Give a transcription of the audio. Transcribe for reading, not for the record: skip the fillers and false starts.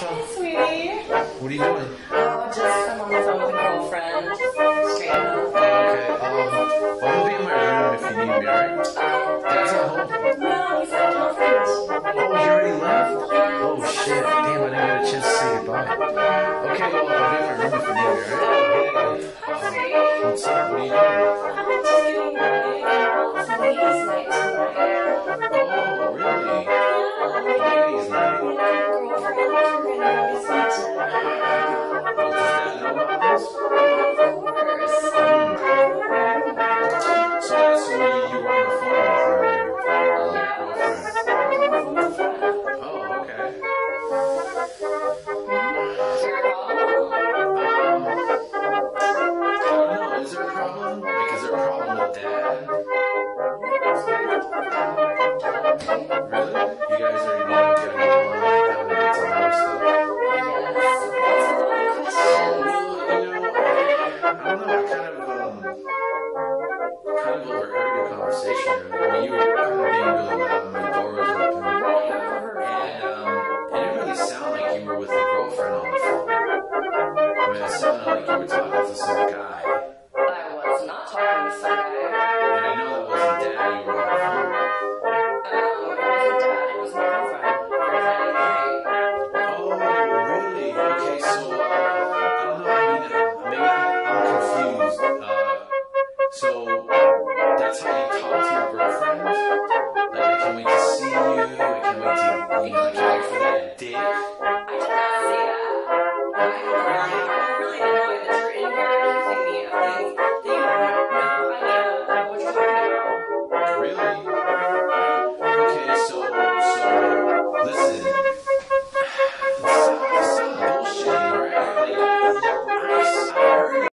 Hey, sweetie. What are you doing? Oh, just I'm on the phone with a girlfriend. Straight up. Okay, well, I'm gonna be in my room if you need me, alright? Dad's not home. No, he's got a girlfriend. Oh, he already left? Oh, shit. Damn, I didn't get a chance to say goodbye. Okay, well, I'll be in my room if you need me, alright? What's up? What are you doing? I'm just getting ready to go. It's ladies' night tonight. Oh, really? Yeah. Ladies' night. Me and my girlfriend, we're gonna go get some dinner. Oh, does Dad know about this? Of course. So I assume you were on the phone with your girlfriend. Yeah, I was on the phone. Oh, okay.